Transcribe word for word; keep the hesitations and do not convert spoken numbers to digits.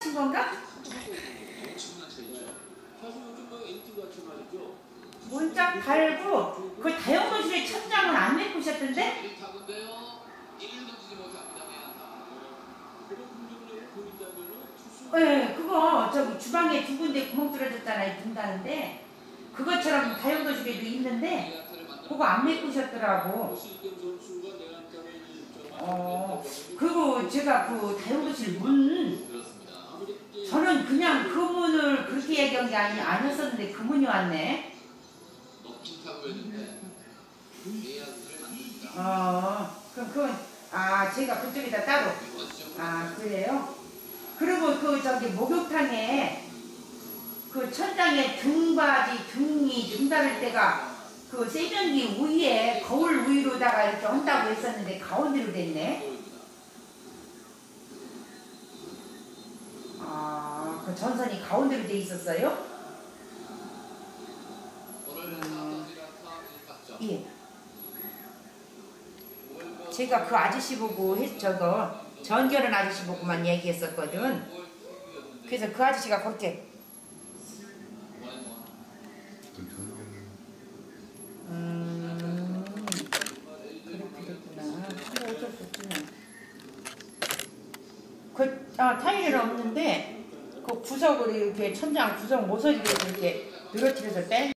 친 건가? 문짝 달고 그 다용도실에 천장은 안 메꾸셨던데? 네, 그거 저기 주방에 두 군데 구멍 뚫어졌잖아요. 둔다는데 그것처럼 다용도실에도 있는데 그거 안 메꾸셨더라고. 어, 그리고 제가 그 다용도실 문 저는 그냥 그 문을 그렇게 얘기한 게 아니, 아니었었는데 그 문이 왔네. 어, 그럼 그건 아 제가 그쪽에다 따로 아 그래요? 그리고 그 저기 목욕탕에 그 천장에 등받이 등이 등 다를 때가 그 세면기 위에 거울 위로다가 이렇게 한다고 했었는데 가운데로 됐네. 아, 그 전선이 가운데로 돼 있었어요? 음, 예. 제가 그 아저씨 보고 했, 저거 전결은 아저씨 보고만 얘기했었거든. 그래서 그 아저씨가 그렇게 음 그렇게 됐구나. 근데 어쩔 수 없지. 그 아, 타일은 없는데 그 구석을 이렇게 천장 구석 모서리를 이렇게 늘어뜨려서 뺀